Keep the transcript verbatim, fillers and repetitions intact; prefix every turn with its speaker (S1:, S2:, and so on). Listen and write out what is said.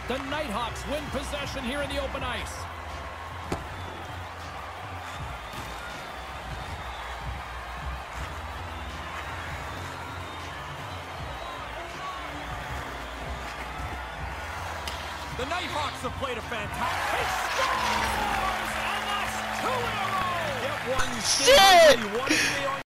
S1: The Nighthawks win possession here in the open ice. The Nighthawks have played a fantastic... He scores! And that's two in a row! Get one.
S2: Shit!
S1: You want to be on